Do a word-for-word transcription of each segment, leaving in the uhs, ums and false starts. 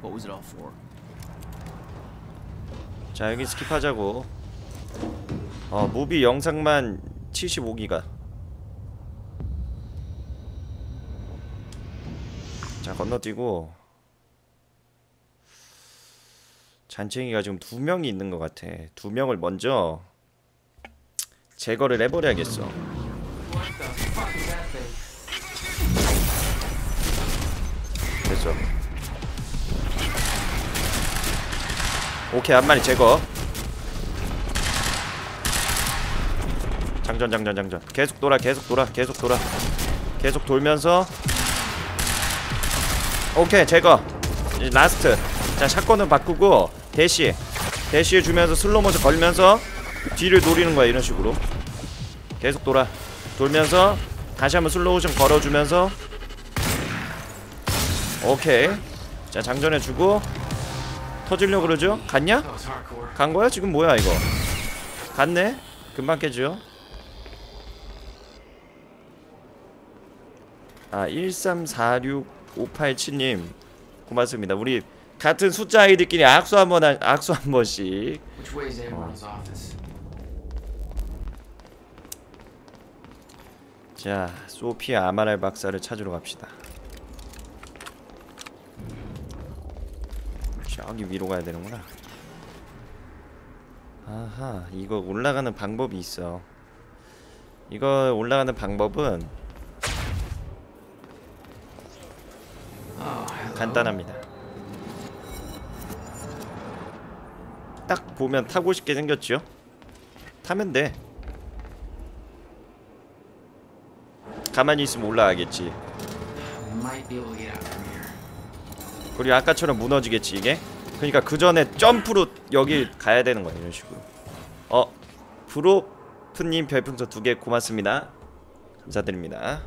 What was it all for? 자, 여기 스킵하자고. 어, 무비 영상만 칠십오 기가. 자, 건너뛰고. 잔챙이가 지금 두 명이 있는 것 같아. 두 명을 먼저 제거를 해버려야겠어. 됐어. 오케이, 한 마리 제거. 장전 장전 장전. 계속 돌아 계속 돌아 계속 돌아 계속 돌면서. 오케이, 제거. 이제 라스트. 자, 샷건을 바꾸고 대시 대시 주면서 슬로모션 걸면서 뒤를 노리는 거야. 이런 식으로 계속 돌아 돌면서 다시 한번 슬로모션 걸어주면서. 오케이. 자, 장전해주고 터지려고 그러죠? 갔냐? 간 거야? 지금 뭐야 이거? 갔네? 금방 깨죠? 아, 일삼사육오팔칠 님 고맙습니다. 우리 같은 숫자 아이들끼리 악수 한번 악수 한 번씩. 어. 자, 소피아 아마랄 박사를 찾으러 갑시다. 저기 위로 가야 되는구나. 아하, 이거 올라가는 방법이 있어. 이거 올라가는 방법은 간단합니다. 딱 보면 타고 싶게 생겼죠? 타면 돼. 가만히 있으면 올라가겠지. 그리고 아까처럼 무너지겠지 이게. 그러니까 그 전에 점프로 여기 가야 되는 거야. 이런 식으로. 어, 브로프님 별풍선 두 개 고맙습니다. 감사드립니다.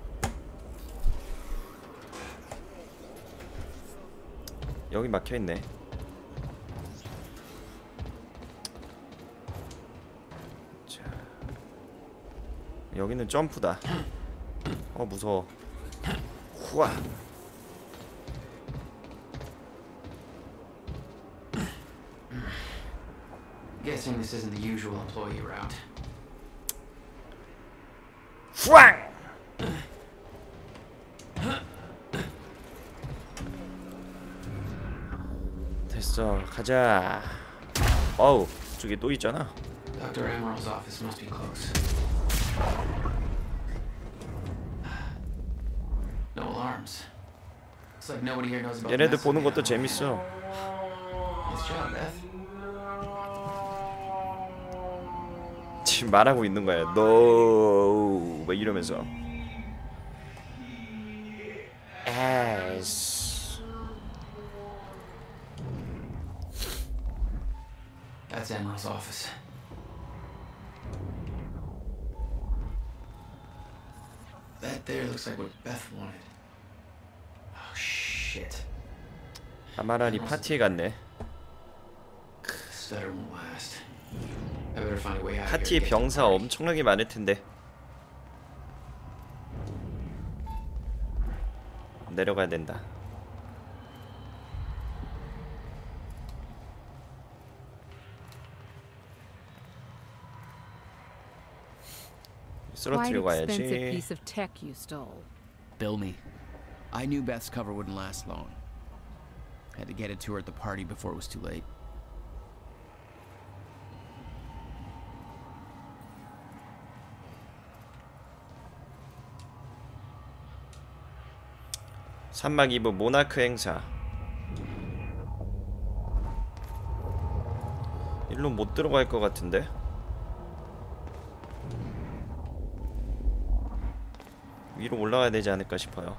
여기 막혀있네. 자, 여기는 점프다. 어, 무서워. 후아. Guessing this isn't the usual employee route. 후앙! 됐어, 가자. 어우, 저기 또 있잖아. Doctor Amaril's office must be close. No alarms. Looks like nobody here knows about. 얘네들 보는 것도 재밌어. Nice job, Beth. 지금 말하고 있는 거야. No, 막 이러면서. 에스. That's Amaril's office. That there looks like what Beth wanted. Oh shit. 아마란이 파티에 갔네. Stutter won't last. I better find a way out of here. 파티에 병사 엄청나게 많을 텐데. 내려가야 된다. 쓰러뜨려 가야지. piece of tech you stole. Bill me. I knew Beth's cover wouldn't last long. Had to get it to her at the party before it was too late. 산막 이브 모나크 행사. 일로 못 들어갈 것 같은데. 위로 올라가야 되지 않을까 싶어요.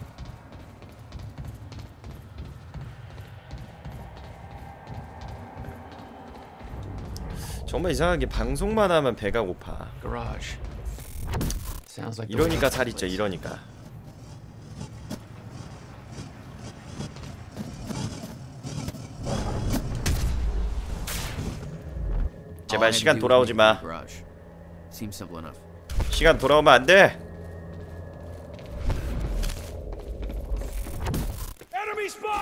정말 이상하게 방송만 하면 배가 고파. 이러니까 살 있죠. 이러니까. 제발 시간 돌아오지 마. 시간 돌아오면 안 돼.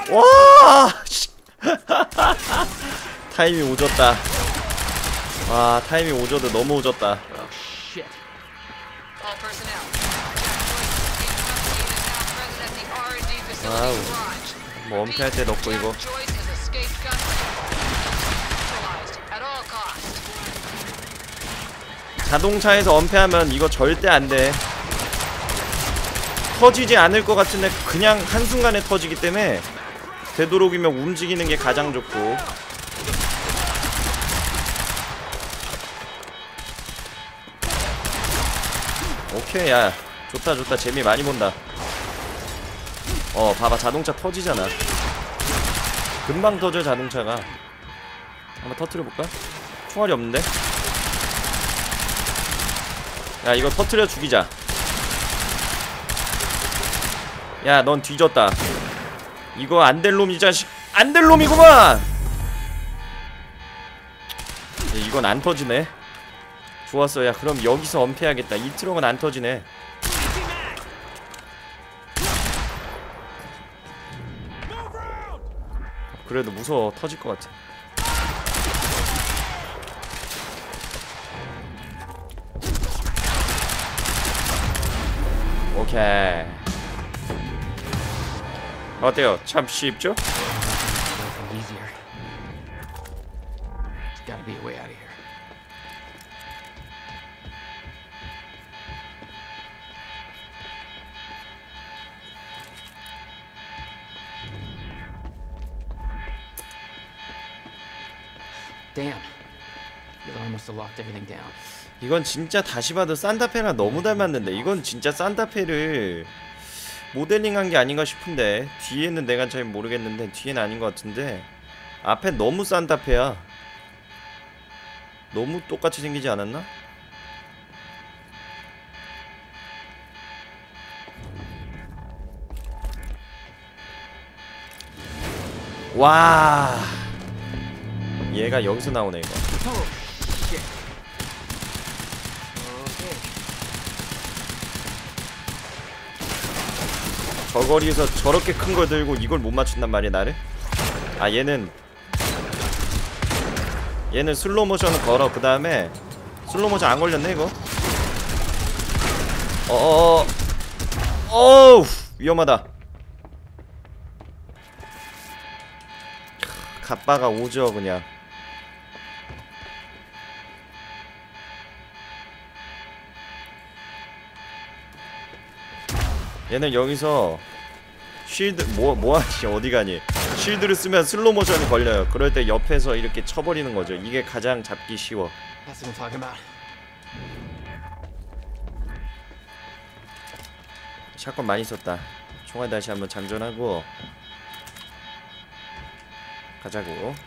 와 씨. 타이밍 오졌다. 와 타이밍 오져도 너무 오졌다. Oh, shit. All personnel. Jack Joyce is now present at the R and D facility garage. 뭐 엄폐할 때 넣고 이거. Jack Joyce has escaped custody. Neutralized at all costs. 자동차에서 엄폐하면 이거 절대 안 돼. 터지지 않을 것 같은데 그냥 한순간에 터지기 때문에 되도록이면 움직이는 게 가장 좋고. 오케이 야 좋다 좋다 재미 많이 본다. 어 봐봐 자동차 터지잖아. 금방 터져 자동차가. 한번 터트려볼까? 총알이 없는데? 야 이거 터트려 죽이자. 야 넌 뒤졌다. 이거 안될 놈 이 자식. 안될 놈이구만. 이건 안 터지네. 좋았어. 야 그럼 여기서 엄폐하겠다. 이 트럭은 안 터지네. 그래도 무서워. 터질 것 같아. 오케이. 어때요? 참 쉽죠? Easier. There's gotta be a way out of here. Damn. The alarm must have locked everything down. 이건 진짜 다시 봐도 산타페랑 너무 닮았는데 이건 진짜 산타페를 모델링한 게 아닌가 싶은데 뒤에는 내가 잘 모르겠는데 뒤에는 아닌 것 같은데 앞에 너무 산타페야. 너무 똑같이 생기지 않았나? 와 얘가 여기서 나오네 이거. Oh, shit. Okay. 저 거리에서 저렇게 큰 걸 들고 이걸 못 맞춘단 말이야 나를? 아 얘는 얘는 슬로우 모션을 걸어. 그 다음에 슬로우 모션 안 걸렸네 이거. 어어어 어우 위험하다. 갑바가 오죠 그냥. 얘는 여기서 쉴드 뭐 뭐하지 어디 가니? 쉴드를 쓰면 슬로우 모션이 걸려요. 그럴 때 옆에서 이렇게 쳐버리는 거죠. 이게 가장 잡기 쉬워. That's what I'm talking about. 샷건 많이 썼다. 총알 다시 한번 장전하고 가자고.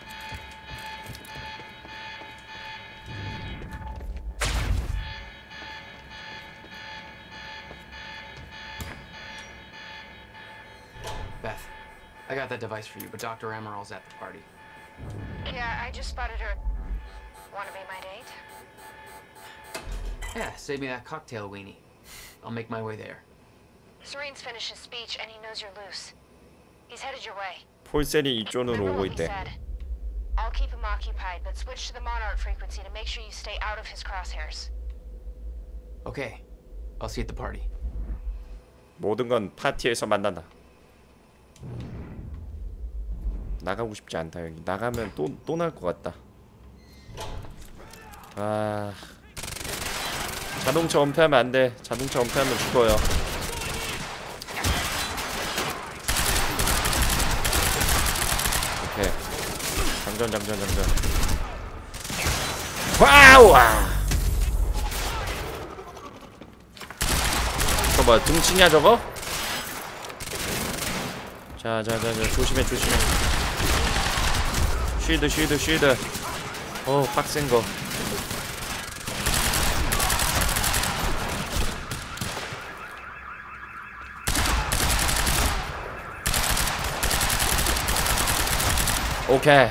Beth, I got that device for you, but Doctor Amaril's at the party. Yeah, I just spotted her. Wanna be my date? Yeah, save me that cocktail weenie. I'll make my way there. Serene's finished his speech and he knows you're loose. He's headed your way. 폴셀이 이쪽으로 Remember 오고 what he 있대. said. I'll keep him occupied, but switch to the Monarch frequency to make sure you stay out of his crosshairs. Okay, I'll see you at the party. 모든 건 파티에서 만난다. 나가고 싶지 않다 여기. 나가면 또 또 날 것 같다. 아 자동차 엄폐하면 안 돼. 자동차 엄폐하면 죽어요. 오케이. 장전 장전 장전. 와우! 저거 뭐야 등치냐 저거? 자자자자 조심해 조심해. 쉴드 쉴드 쉴드. 어 빡센거. 오케이.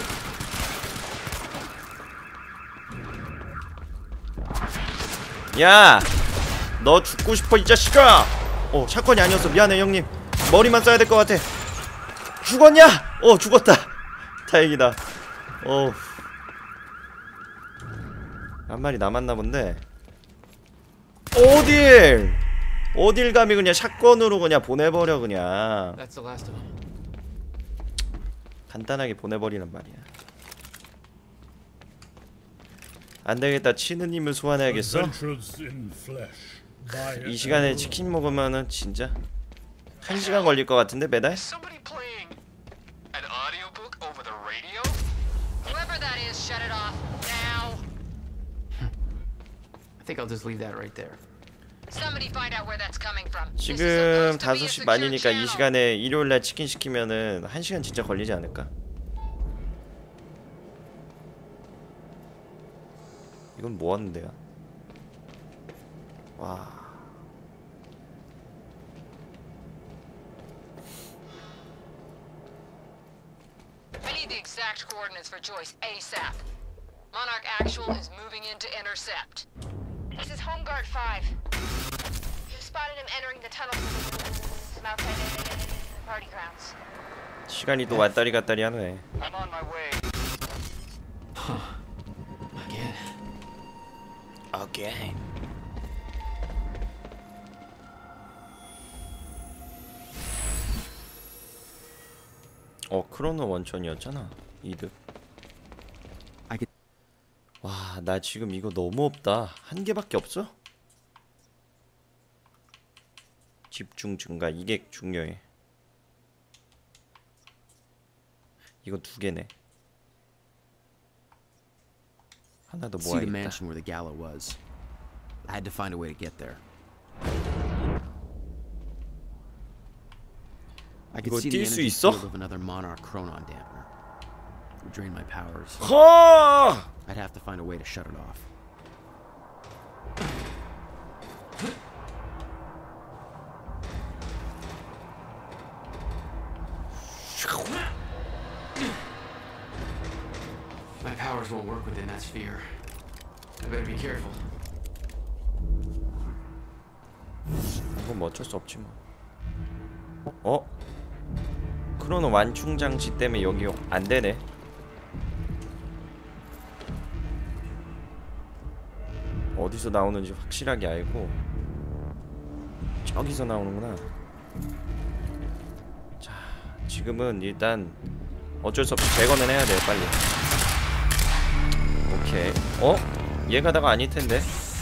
야! 너 죽고 싶어 이 자식아! 어 샷건이 아니었어. 미안해 형님. 머리만 쏴야 될 것 같아. 죽었냐? 어 죽었다. 다행이다. 어. 한 마리 남았나 본데. 어딜? 어딜 감히 그냥 샷건으로 그냥 보내버려 그냥. That's the last of them. 간단하게 보내버리란 말이야. 안되겠다. 치느님을 소환해야겠어. Adventures in flesh by 이 시간에 치킨 먹으면은 진짜 한 시간 걸릴 것 같은데 배달? Somebody playing an audiobook over the radio? Whoever that is, shut it off now. I think I'll just leave that right there. Somebody find out where that's coming from. This is 지금 supposed to be a 다섯 시 secure 반이니까 이 channel. 시간에 일요일날 치킨 시키면은 한 시간 진짜 걸리지 않을까? 이건 뭐 하는데요? 와. I need the exact coordinates for Joyce ASAP. Monarch Actual is moving in to intercept. This is Home Guard five. You spotted him entering the tunnel from outside the party grounds. 시간이 또 왔다리 갔다리 하네. I'm on my way. Again. Again. 어 크로노 원천이었잖아. 이득. I could. 와, 나 지금 이거 너무 없다. 한 개밖에 없어? 집중 증가. 이게 중요해. 이거 두 개네. 하나 더 See the 모아야겠다. mansion where the gala was. I had to find a way to get there. I could 이거 see the 뛸 수 energy 있어? field of another Monarch Chronon dampener. It would drain my powers. 허! I'd have to find a way to shut it off. My powers won't work within that sphere. I better be careful. 이건 뭐 어쩔 수 없지 뭐. 어? 크로노 완충 장치 때문에 여기 안 되네. 어디서 나오는지 확실하게 알고 저기서 나오는구나. 자, 지금은 일단 어쩔 수 없이 제거는 해야 돼요, 빨리. 오케이. 어? 얘 가다가 아닐 텐데.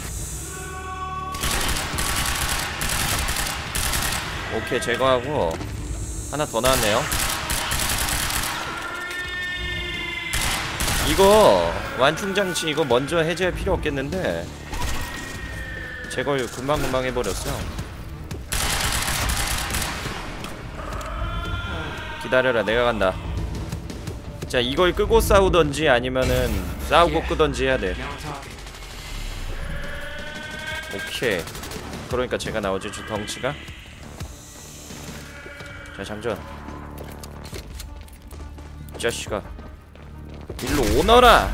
오케이, 제거하고 하나 더 나왔네요. 이거 완충장치 이거 먼저 해제할 필요 없겠는데 제거 금방금방 해버렸어. 기다려라, 내가 간다. 자, 이걸 끄고 싸우던지 아니면은 싸우고 끄던지 해야 돼. Now we're talking. 오케이. 그러니까 제가 나오지, 저 덩치가. 자, 장전. 이 자식아, 일로 오너라.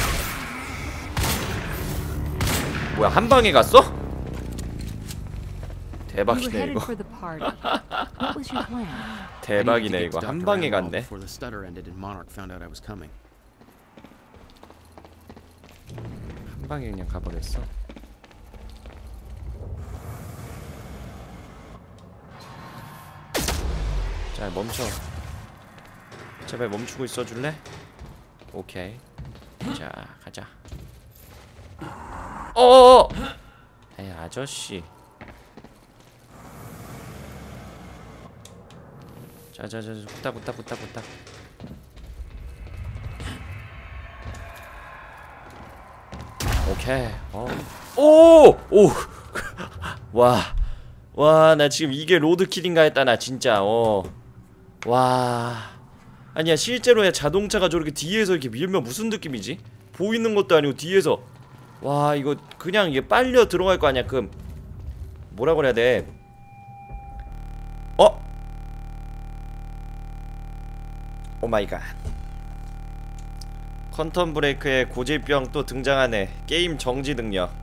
뭐야, 한 방에 갔어? You were 대박이네 headed 이거. for the party. What was your plan? 대박이네 I needed to 이거. get to 한 Doctor 방에 Ramwell 갔네. Before the stutter ended and Monarch found out I was coming. 한 방에 그냥 가버렸어. 자, 멈춰. 제발 멈추고 있어줄래? 오케이. 자, 가자. 어어어! 에이, 아저씨. 자자자, 후딱 후딱 후딱 후딱. 오케이. 어. 오! 오! 와. 와, 나 지금 이게 로드킬인가 했다, 나 진짜. 어. 와. 아니야, 실제로 자동차가 저렇게 뒤에서 이렇게 밀면 무슨 느낌이지? 보이는 것도 아니고 뒤에서. 와, 이거 그냥 이게 빨려 들어갈 거 아니야. 그럼 뭐라 그래야 돼? 어? 오 마이 갓. 퀀텀 브레이크에 고질병 또 등장하네. 게임 정지 능력.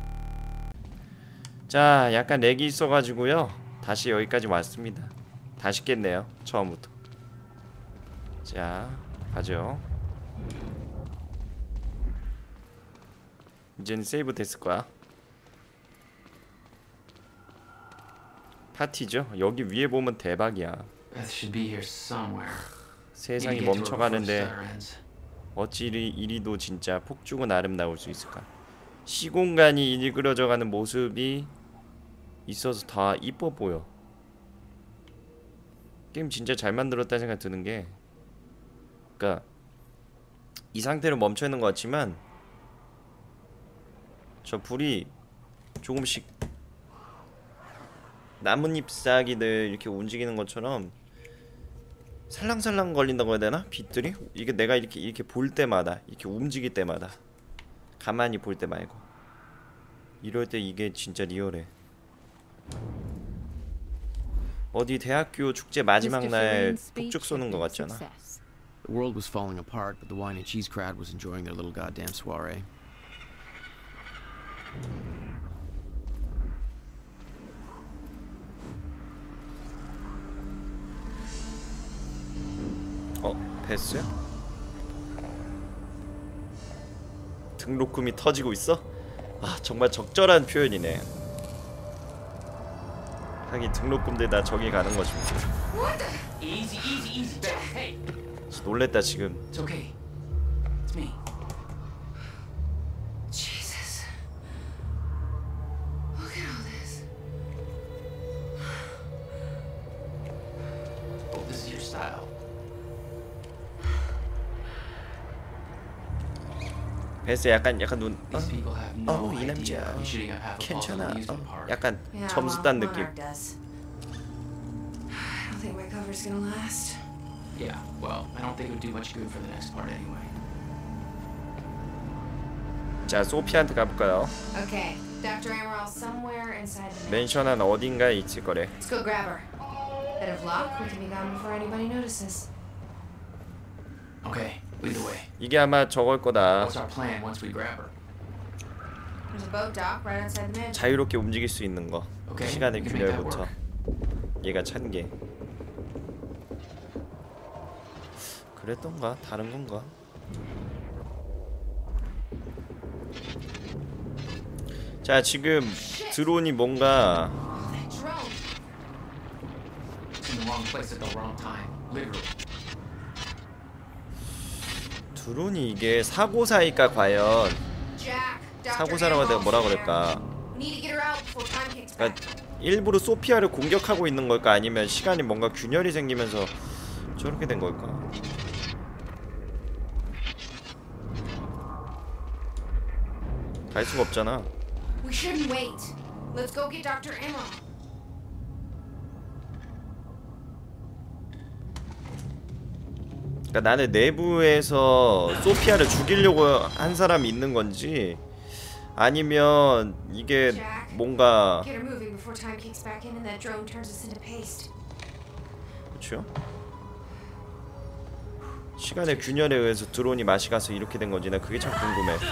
자, 약간 렉이 있어가지고요, 다시 여기까지 왔습니다. 다시 깼네요, 처음부터. 자, 가죠. 이제는 세이브 됐을 거야. 파티죠. 여기 위에 보면 대박이야. Beth should be here somewhere. 세상이 Need to get to her before the 멈춰가는데 stutter ends. 어찌 이리, 이리도 진짜 폭죽은 아름다울 수 있을까? 시공간이 일그러져가는 모습이 있어서 다 이뻐 보여. 게임 진짜 잘 만들었다 생각 드는 게, 그러니까 이 상태로 멈춰 있는 것 같지만 저 불이 조금씩 나뭇잎 싹이들 이렇게 움직이는 것처럼 살랑살랑 걸린다고 해야 되나? 빛들이? 이게 내가 이렇게 이렇게 볼 때마다, 이렇게 움직일 때마다, 가만히 볼 때 말고, 이럴 때 이게 진짜 리얼해. 어디 대학교 축제 마지막 날 폭죽 쏘는 거 같잖아. The world was falling apart, but the wine and cheese crowd was enjoying their little goddamn soiree. 어? 베스야? 등록금이 터지고 있어? 아, 정말 적절한 표현이네. 하긴 등록금들 다 저기 가는 거지. Easy, easy, easy, Beth. Hey, 놀랬다 지금. it's okay. It's me. Jesus. Look at all this. Oh, this is your style. 베스 약간 약간 눈. 어? These people have 어, no 이 idea 남자 you shooting up half a bottle 괜찮아. of amusement 어, park. 약간 Yeah, 점수 well, 딴 느낌. Monarch does. I don't think my cover's gonna last. Yeah, well, I don't think it would do much good for the next part anyway. 자, 소피한테 가볼까요? Okay, Doctor Amaral somewhere inside the mansion. 맨션 한 어딘가에 있을 거래. Let's go grab her. Bit of luck, we can be gone before anybody notices. Okay, lead the way. 이게 아마 저걸 거다. What's our plan once we grab her? There's a boat dock right outside the mansion. 자유롭게 움직일 수 있는 거. Okay, 시간의 we can make that 균열부터. work. 얘가 찬 게. 그랬던가? 다른 건가? 자, 지금 드론이 뭔가 Drone. It's in the wrong place at the wrong time, literally. 드론이 이게 사고사일까 과연. Jack. Doctor 사고사라고 내가 Amaral's 뭐라 there. 그럴까? We need to get her out before time kicks back. 그러니까 일부러 소피아를 공격하고 있는 걸까? 아니면 시간이 뭔가 균열이 생기면서 저렇게 된 걸까? 갈 수가 없잖아. We shouldn't wait. Let's go get Doctor Amaral. 그러니까 나는 내부에서 소피아를 죽이려고 한 사람이 있는 건지, 아니면 이게 뭔가 Get her moving before time kicks back in and that drone turns us into paste. 그렇죠? 시간의 균열에 의해서 드론이 맛이 가서 이렇게 된 건지 나 그게 참 궁금해. What?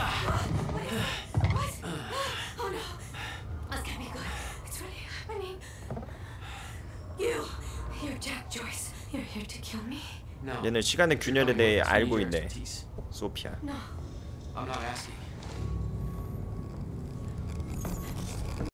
Oh no. That's gonna be good. It's really happening. You. You're Jack Joyce. You're here to kill me? No. 얘는 시간의 균열에 대해 It's 알고 your 있네. expertise. 소피아. No. I'm not asking.